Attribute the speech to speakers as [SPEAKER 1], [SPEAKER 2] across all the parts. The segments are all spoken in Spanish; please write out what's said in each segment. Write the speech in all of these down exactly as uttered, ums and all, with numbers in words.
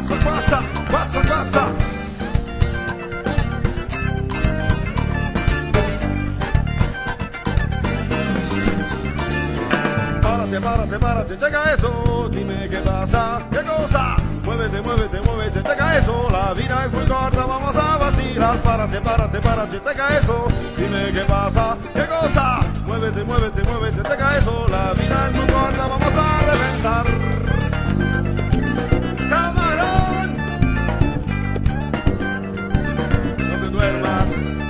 [SPEAKER 1] Pasa, pasa, pasa, pasa. Párate, párate, párate, checa eso. Dime qué pasa, qué cosa. Muévete, muévete, muévete, checa eso. La vida es muy corta, vamos a vacilar. Párate, párate, párate, checa eso. Dime qué pasa, qué cosa. Muévete, muévete, muévete, checa eso. La vida es muy corta, vamos a reventar. ¡Camarón! No te duermas.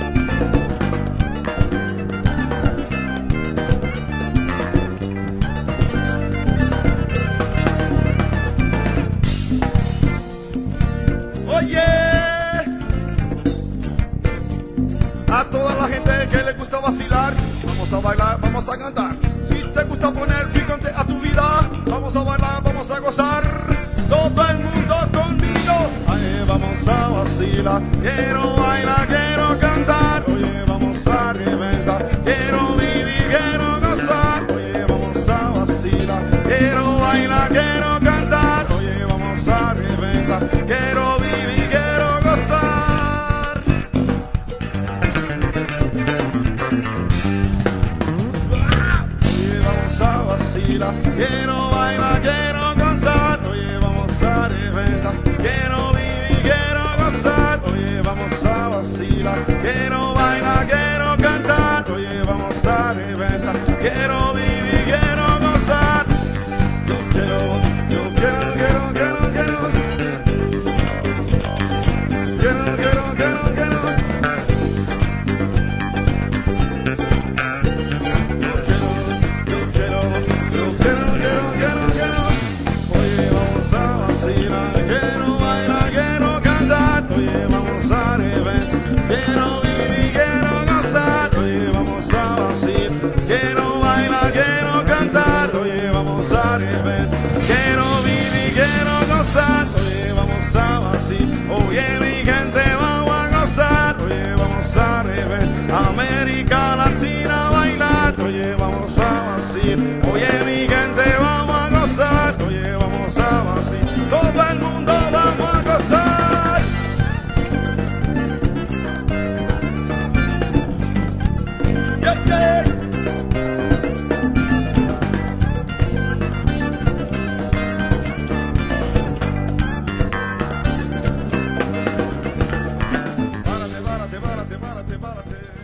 [SPEAKER 1] Oye, a toda la gente que le gusta vacilar, vamos a bailar, vamos a cantar. Si te gusta poner picante a tu vida, vamos a bailar, vamos a gozar. Todo el mundo conmigo, ay, vamos a vacilar. Quiero bailar, quiero cantar, oye, vamos a reventar. Quiero vivir, quiero gozar, oye, vamos a vacilar. Quiero bailar, quiero cantar, oye, vamos a reventar. Quiero vivir, quiero gozar. Oye, vamos a vacilar. Quiero bailar, quiero cantar, oye, vamos a reventar. Quiero vivir, quiero gozar, oye, vamos a vacilar. Quiero bailar, quiero cantar, oye, vamos a reventar. Quiero vivir, quiero gozar. Yo quiero, yo quiero, quiero, quiero, quiero. Quiero, quiero, quiero, quiero. Yo quiero, yo quiero, yo quiero, quiero, quiero, quiero. Oye, vamos a vacilar. Quiero bailar, quiero cantar. Oye, vamos a reventar. Quiero vivir, quiero gozar. Oye, vamos a vacilar. Quiero bailar, quiero cantar. Oye, vamos a reventar. Quiero vivir, quiero gozar. Oye, vamos a vacilar. Oye, mi gente, vamos a gozar. Oye, vamos a reventar. América Latina a bailar. Oye, vamos a vacilar. Oye, mi gente, vamos a gozar. Oye, vamos a vacilar. Todo el mundo vamos a gozar. Yeah, yeah. Párate, párate, párate, párate, párate.